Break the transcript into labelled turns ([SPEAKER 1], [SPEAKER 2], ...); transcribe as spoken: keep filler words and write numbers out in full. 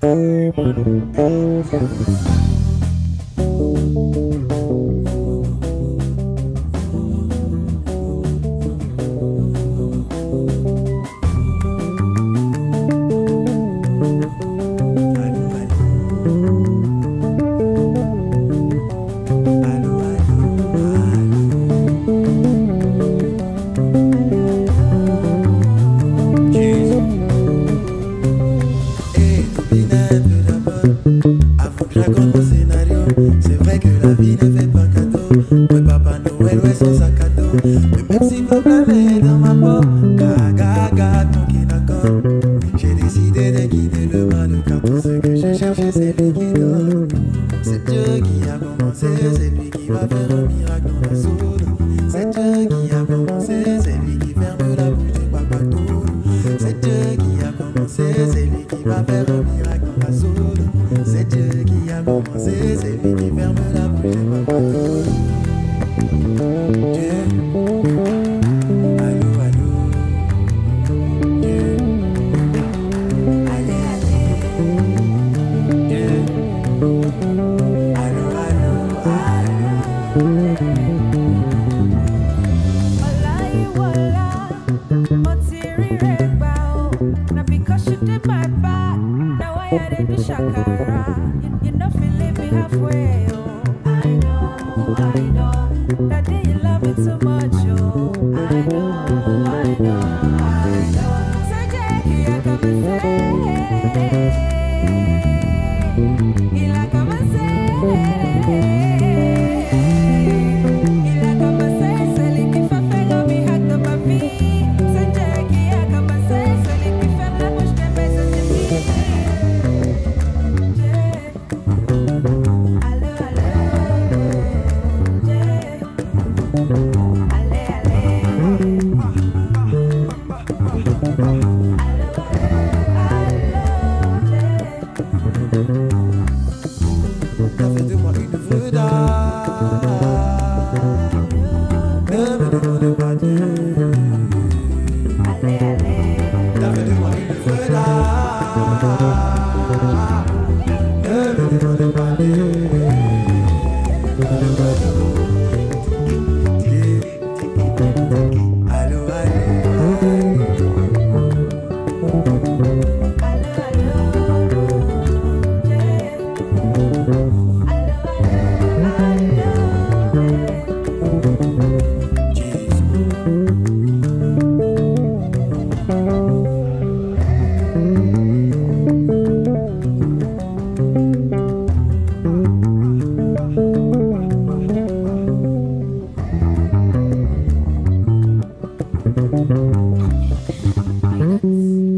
[SPEAKER 1] Raconte mon scénario, c'est vrai que la vie ne fait pas cadeau. Ouais, Papa Noël, ouais, son sac à dos. Mais même si faut blâmer dans ma peau, gaga, gaga, ton qui d'accord. J'ai décidé de quitter le mal, car tout ce que je cherchais, c'est lui qui donne. C'est Dieu qui a commencé, c'est lui qui va faire un miracle dans la soude. C'est Dieu qui a commencé, c'est lui qui ferme la bouche de Papa Toul. C'est Dieu qui a commencé, c'est lui qui va faire un miracle dans la soude. C'est Dieu qui a commencé, c'est lui qui ferme la bouche de Papa Toul. Dieu, allô, allô. Dieu, allez, allez. Dieu, allô, allô, allô.
[SPEAKER 2] Wallah, wallah, but teary red bow. Now because you did my part, now I had to shakara. You, you know, feel leave me halfway. Oh, I know, I know. That day you love me too much. Oh, I know, I know, I know. So Jackie, I come and say, you like I'm a say.
[SPEAKER 1] T'as fait de moi une vedette. Ne me demande pas Dieu. T'as fait de moi une vedette. Ne me demande pas Dieu. Allô, allô.
[SPEAKER 2] Peanuts.